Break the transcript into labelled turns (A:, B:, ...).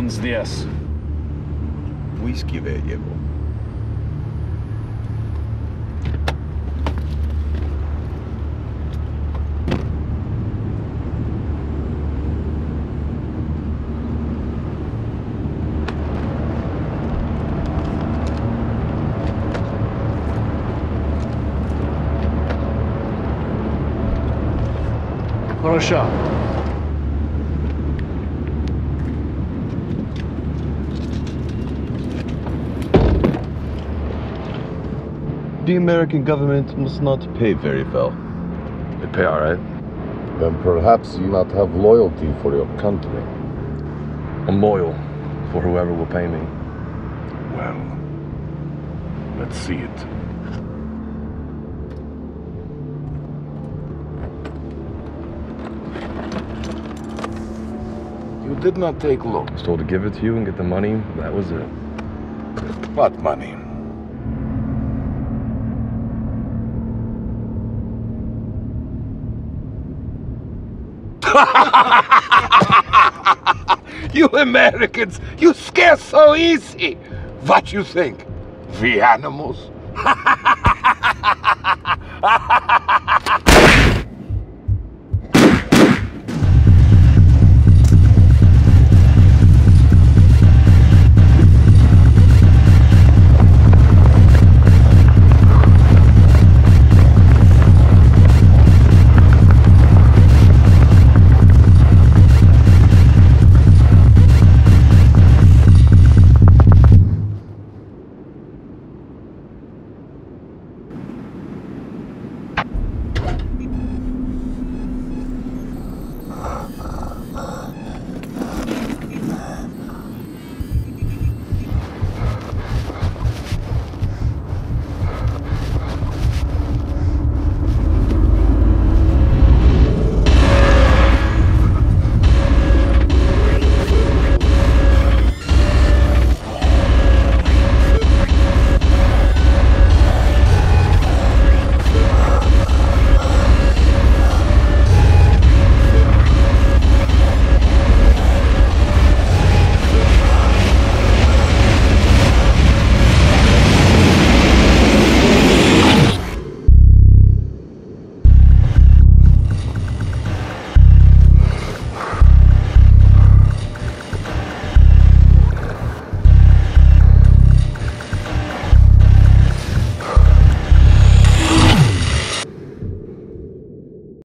A: Buenos dias.
B: Whisky ve llevo.
A: Хорошо.
C: The American government must not pay very well.
D: They pay all right.
E: Then perhaps you not have loyalty for your country.
D: I'm loyal for whoever will pay me.
E: Well, let's see it. You did not take look.
D: I was told to give it to you and get the money. That was it.
E: What money? You Americans, you scare so easy. What you think? We animals?